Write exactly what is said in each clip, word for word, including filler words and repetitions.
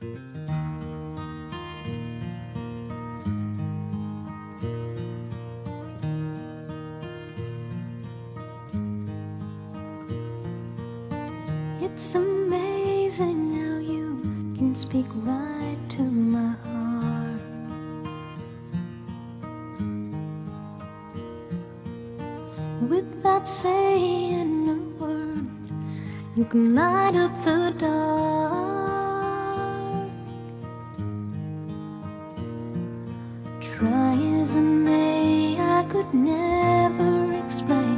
It's amazing how you can speak right to my heart. Without saying a word, you can light up the dark. Try as I may, I could never explain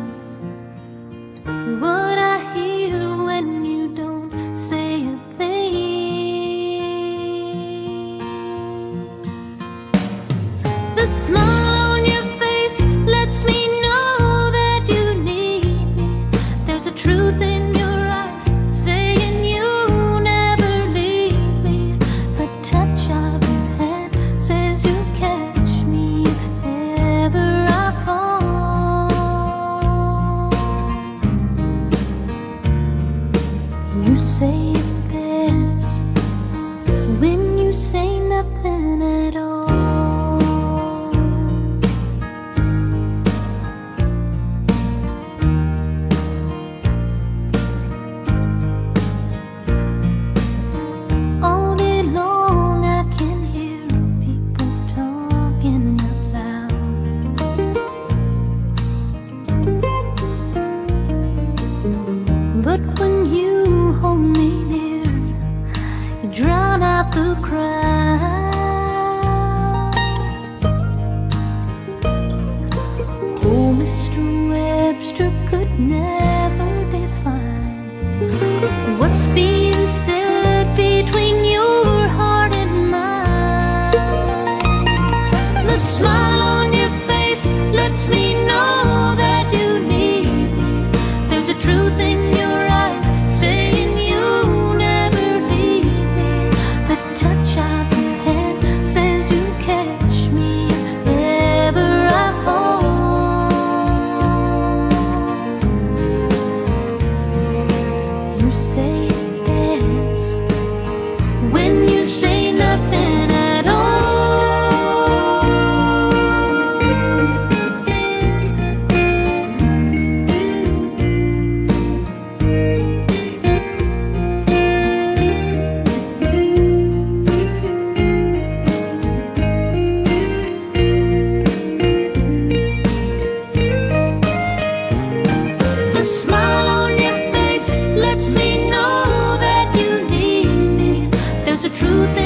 what I hear when you don't say a thing. The smile on your face lets me know that you need me. There's a truth in your eyes saying you never leave me. The touch of your hand says you'll catch me if ever I fall. You say it best when you say nothing at all. All day long I can hear people talking out loud, but when you hold me near, you drown out the crowd. Oh, Mister Webster could never define what's being said between your heart and mine. The smile on your face lets me know that you need me. There's a truth in your eyes saying you never leave me. The touch of your hand says you catch me if ever I fall. You say it best when you say nothing at all. The smile on your face lets me know that you need me. There's a truth in